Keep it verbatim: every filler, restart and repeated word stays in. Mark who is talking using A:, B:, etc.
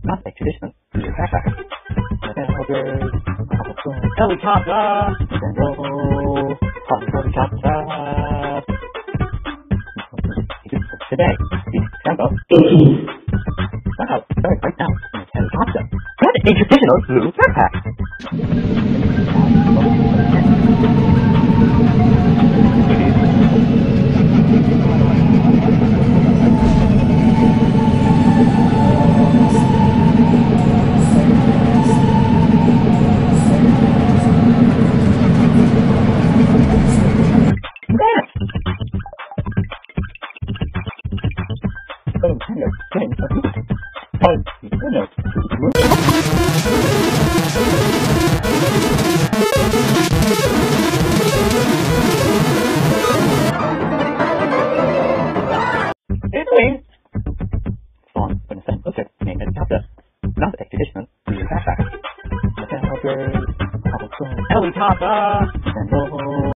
A: not a traditional backpack. Helicopter! Roll! Helicopter! Today, the tempo wow, start right now in a helicopter. Not a traditional blue backpack. Oh, hello, friends. Oh, hello. Anyway, fun when the same object named helicopter, not a traditional blue backpack. Helicopter, helicopter, and roll.